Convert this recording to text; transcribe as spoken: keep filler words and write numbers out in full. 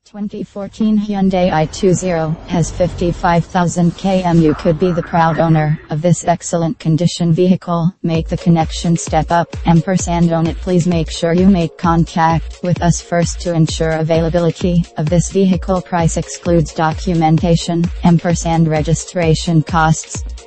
twenty fourteen Hyundai i twenty has fifty-five thousand kilometers. You could be the proud owner of this excellent condition vehicle. Make the connection, step up, ampersand own it. Please make sure you make contact with us first to ensure availability of this vehicle. Price excludes documentation, ampersand registration costs.